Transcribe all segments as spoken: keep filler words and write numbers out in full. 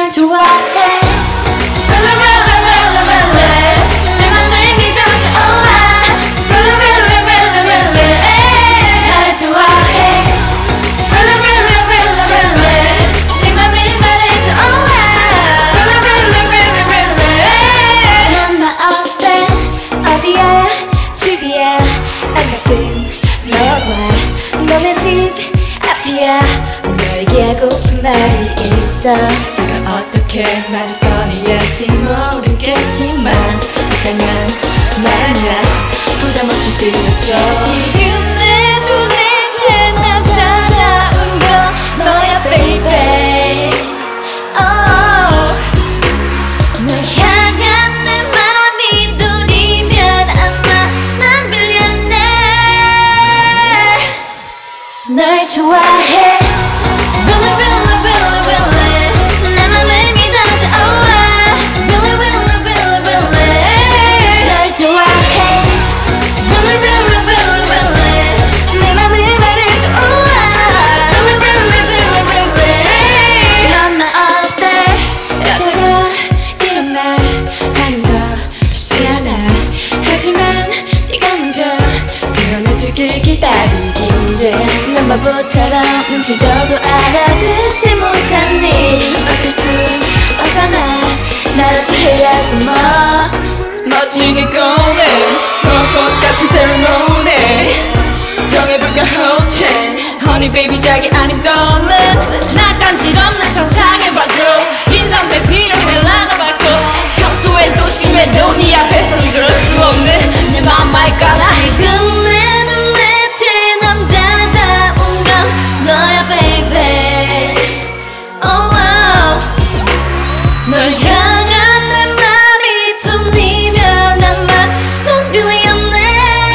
널 좋아해. Really really really really 내 맘을 믿어줘. Oh I really really really really 널 좋아해. Really really really really 내 맘을 말해줘. Oh I really really really really 넌 나 어때? 어디야? 집이야? 안 가끔 너와 너네 집 앞이야. 너에게 하고픈 말이 있어. 내가 어떻게 말을 꺼내야지 모르겠지만 이상한 말 아니야. 부담 없이 들려줘. 지금 내 눈에 제일 남자다운 건 너야 baby. oh. 널 향한 내 맘이 둘이면 아마 난 빌렸네. 널 좋아해. Really really really really 내 맘을 믿어줘. Oh I really really really really 널 좋아해. Really really really really 내 맘을 말해줘. Oh I really really really really 넌 나 어때? 여자가 이런 말 하는 거 쉽지 않아. 하지만 네가 먼저 표현해주길 기다리기에 넌 바보처럼 눈치 줘도 알아듣질 못하니 어쩔 수 없잖아. 나라도 해야지 뭐. 멋지게 going 프로포즈 같은 세레모니 정해볼까 호칭 Honey baby 자기 아님 너는 나 간지럽는 상상해봐도 인정될 필요해 나눠봐도 평소에 조심해도 네 앞에선 그럴 수 없는 내 맘 알까나. 지금 내 눈에 제일 남자다운 건 너야 baby. oh, oh. 널 향한 내 맘이 tum리면 아마 넌 빌렸네.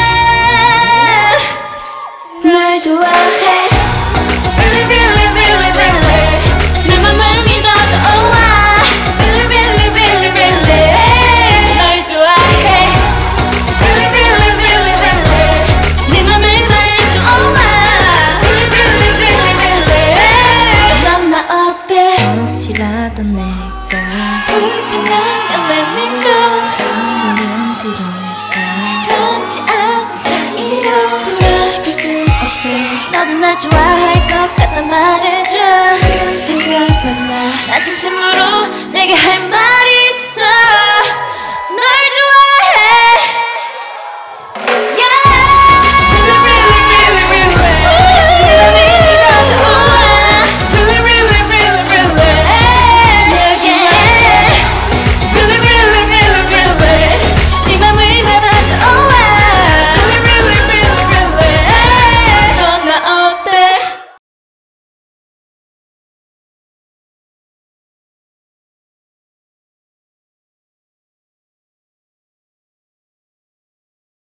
널 좋아해. Really really really really 내 맘을 믿어줘. Oh I really really really really 널 좋아해. Really really really really 내 맘을 말해줘. Oh I really really really really 넌 나 어때? 혹시라도 내가 불편해